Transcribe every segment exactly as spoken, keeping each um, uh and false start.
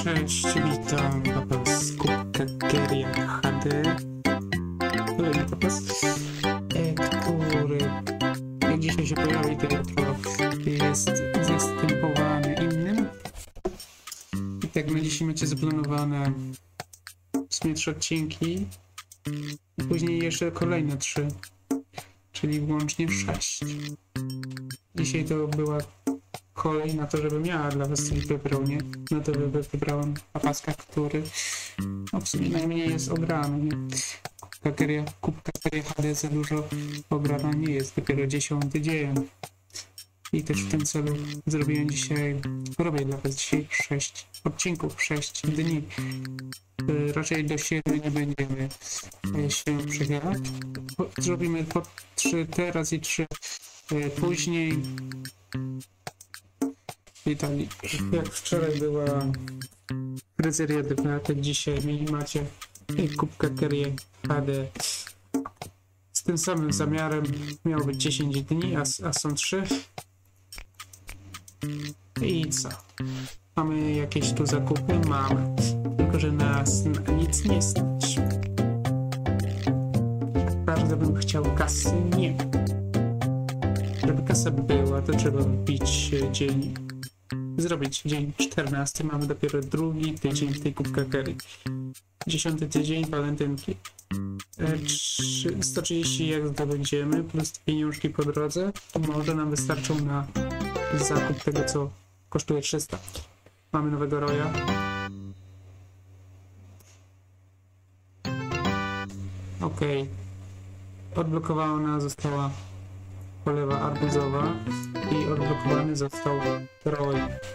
Cześć, witam was z Kubkakeria H D, który popas, e, który jak dzisiaj się pojawi, to jutro jest zastępowany innym. I tak na dzisiaj macie zaplanowane w sumie trzy odcinki i później jeszcze kolejne trzy, czyli łącznie sześć. Dzisiaj to była kolej na to, żebym ja dla was coś wybrał, nie? No to wybrałem Apaska, który no w sumie najmniej jest ograny, nie? Kubkakeria, Kubkakeria H D za dużo ograna nie jest, dopiero dziesiąty dzień. I też w tym celu zrobiłem dzisiaj, robię dla was dzisiaj sześć odcinków, sześć dni. Yy, raczej do siebie nie będziemy yy, się przychylać. Zrobimy po trzy teraz i trzy yy, później. I tak, jak wczoraj była fryzeria Deplatek, dzisiaj macie Kubkakerię H D z tym samym zamiarem. Miało być dziesięć dni, a, a są trzy. I co? Mamy jakieś tu zakupy? Mamy. Tylko że nas na nic nie stać. Bardzo bym chciał kasy? Nie. Żeby kasa była, to trzeba wbić dzień. Zrobić dzień czternasty, mamy dopiero drugi tydzień w tej Kubkakerii. Dziesiąty tydzień walentynki. E, sto trzydzieści jak zdobędziemy, plus pieniążki po drodze, to może nam wystarczą na zakup tego, co kosztuje trzysta. Mamy nowego roja. Ok. Odblokowana została polewa arbuzowa i odblokowany został roj.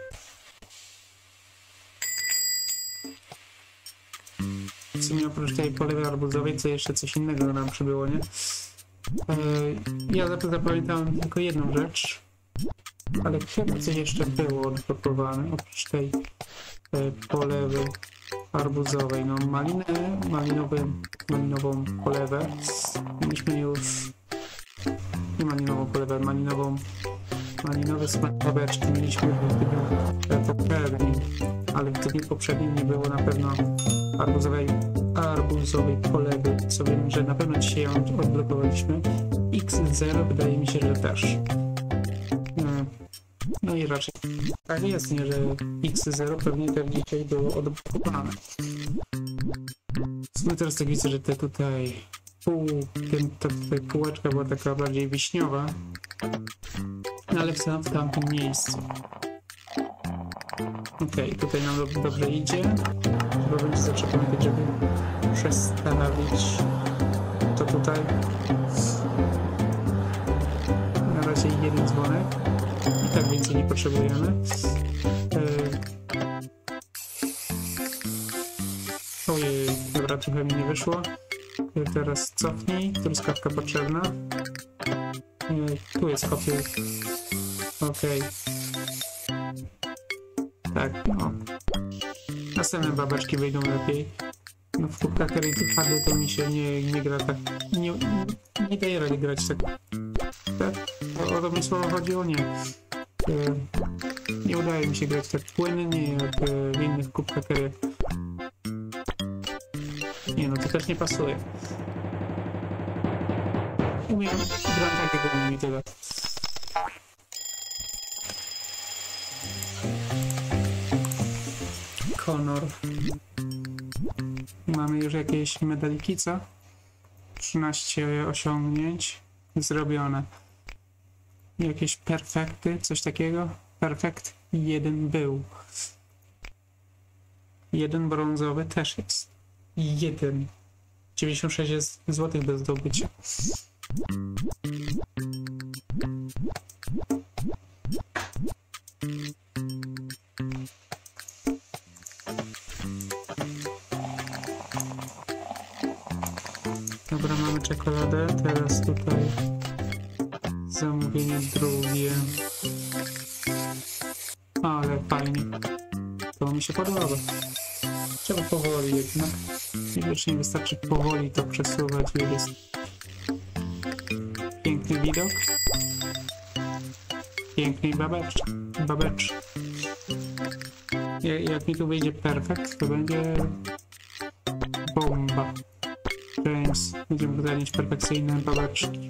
W sumie oprócz tej polewy arbuzowej, co jeszcze coś innego nam przybyło, nie? Eee, ja zapamiętałem tylko jedną rzecz, ale chyba coś jeszcze było odblokowane oprócz tej e, polewy arbuzowej. No malinę, malinowy, malinową polewę. Mieliśmy już nie malinową polewę, malinową malinowe smakoweczki mieliśmy w dniu poprzednim, ale w dniu poprzednim nie było na pewno arbuzowej, arbuzowej polewy, co wiem, że na pewno dzisiaj ją odblokowaliśmy. X zero wydaje mi się, że też. No i raczej tak jest, nie, że X zero pewnie też dzisiaj było odblokowane. W sumie teraz tak widzę, że te tutaj pół, ten, ta tutaj półeczka była taka bardziej wiśniowa, ale w, w tamtym miejscu. Ok, tutaj nam do, dobrze idzie. Chyba będzie zawsze pamiętać, żeby przestawić to tutaj. Na razie jeden dzwonek. I tak więcej nie potrzebujemy. Yy... Ojej, dobra, trochę mi nie wyszło. Teraz cofnij, truskawka potrzebna. Yy, tu jest kopie. Okej. Okay. Tak, no. Następne babeczki wyjdą lepiej. No w Kubkakerii H D to mi się nie, nie gra tak. Nie, nie daje rady grać tak. Tak? O, o to mi słowo chodziło? Nie. Yy, nie udaje mi się grać tak płynnie jak yy, w innych Kubkakeriach. Nie no, to też nie pasuje. Umiem, gram tak jak umiem i tyle. Honor. Mamy już jakieś medaliki, co? trzynaście osiągnięć zrobione. Jakieś perfekty, coś takiego? Perfekt jeden był. Jeden brązowy też jest. Jeden. dziewięćdziesiąt sześć jest złotych do zdobycia. Dobra, mamy czekoladę. Teraz tutaj zamówienie drugie. Ale fajnie. To mi się podoba. Trzeba powoli jednak. Widocznie wystarczy powoli to przesuwać. Jest piękny widok. Piękny babecz. babecz. Jak mi tu wyjdzie perfekt, to będzie bomba. James, będziemy wydawać perfekcyjne babeczki.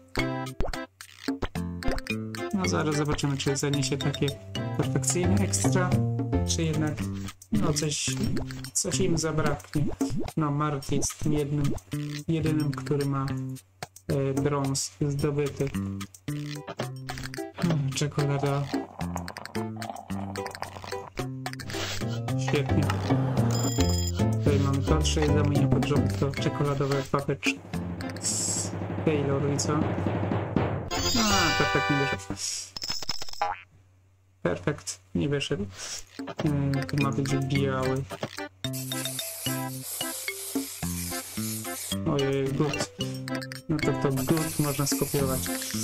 No zaraz zobaczymy, czy zaniesie takie perfekcyjne ekstra, czy jednak no coś, coś im zabraknie. No Marty jest tym jednym, jedynym, który ma e, brąz zdobyty. Hmm, czekolada. Świetnie. Tutaj mamy to, trzy zamienię pod rząd, to czekoladowe papeczki z Taylor i co? A, perfekt nie wyszedł. Perfekt nie wyszedł. Yy, to ma być biały. Ojej, good. No to to good można skopiować.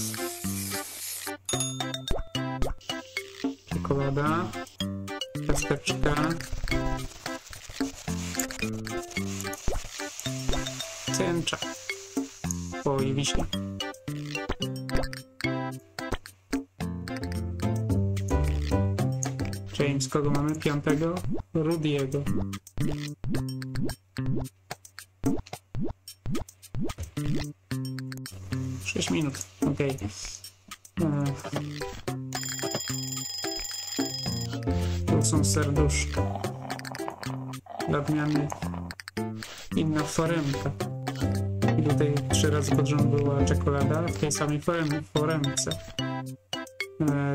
Czekolada. Ciasteczka. Tęcza. Oj, wiśnie. James, kogo mamy? Piątego? Rudiego. Sześć minut, okej. Okay. Tu są serduszka. Dla odmiany inna foremka. I tutaj trzy razy pod rząd była czekolada w tej samej forem, foremce. E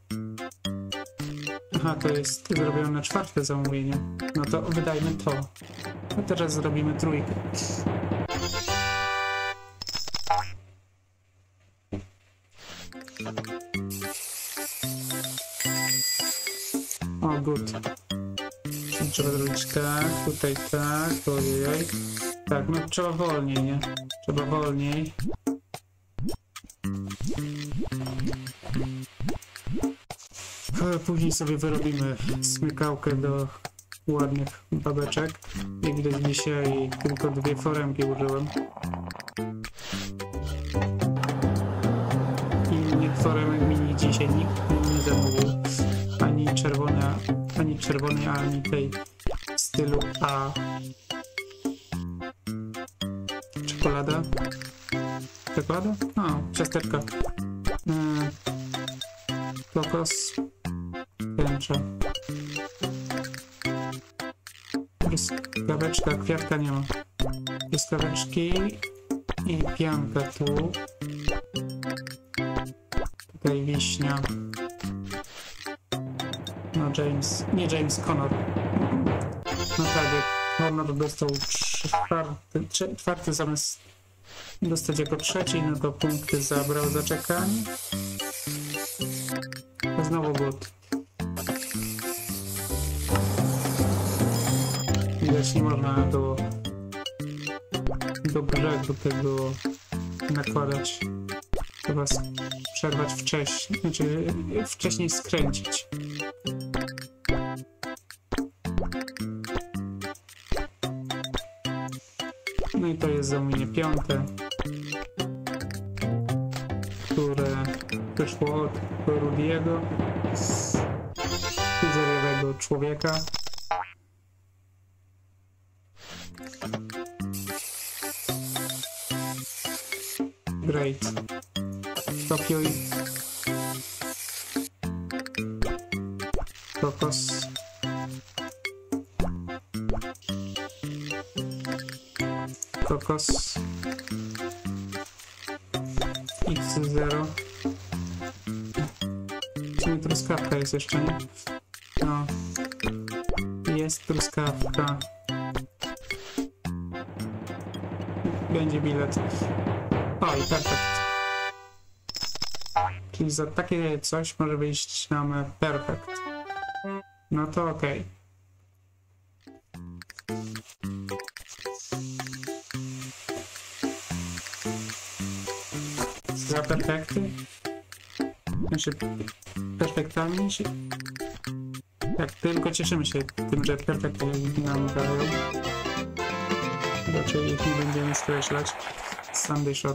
Aha, to jest zrobione na czwarte zamówienie. No to wydajmy to. A teraz zrobimy trójkę. O, good. Trzeba zrobić tak, tutaj tak, ojej. Tak, no trzeba wolniej, nie? Trzeba wolniej. Ale później sobie wyrobimy smykałkę do ładnych babeczek. Jak widać dzisiaj tylko dwie foremki użyłem. Innych foremek mini dzisiaj nikt nie zamówił. Ani czerwona, ani czerwonej, ani tej w stylu A. Czekolada. Czekolada? O, ciasteczka. Hmm. Kokos. Tęcza. Truskaweczka, kwiatka nie ma. Truskaweczki i pianka tu. Tutaj wiśnia. No James, nie James, Connor. No tak, jak Connor dostał czwarty, czwarty zamiast dostać jako trzeci, no to punkty zabrał za czekanie. Znowu good. Widać, nie można do, do brzegu tego nakładać. Trzeba przerwać wcześniej, znaczy wcześniej skręcić. No i to jest zamówienie piąte, które wyszło od Rudiego, pizzeriowego człowieka. Great. Kopiuj. Kokos. Kokos. X zero. Czyli truskawka jest jeszcze, nie? No. Jest truskawka. Będzie bilet. O, i perfekt. Czyli za takie coś może wyjść nam perfekt. No to okej. Za perfekty? Znaczy, perfektami się... Tak, tylko cieszymy się tym, że perfekty nam dają. Raczej ich nie będziemy skreślać. Sunday Shop.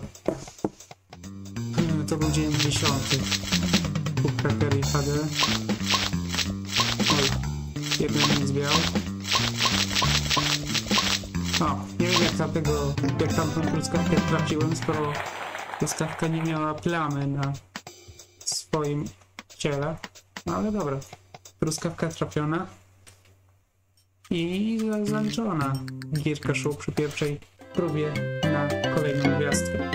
To był dzień dziesiąty. Kubka Curry H D. Oj. jeden nie zbierał. O, nie wiem jak tamtego, jak tamtą truskawkę trafiłem, skoro truskawka nie miała plamy na swoim ciele. No ale dobra, truskawka trafiona i zaliczona gierka szło przy pierwszej próbie na kolejną gwiazdkę.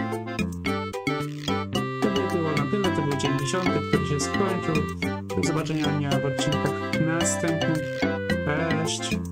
To by było na tyle, to był dzień dziesiąty, który się skończył. Do zobaczenia w odcinkach następnych. Cześć!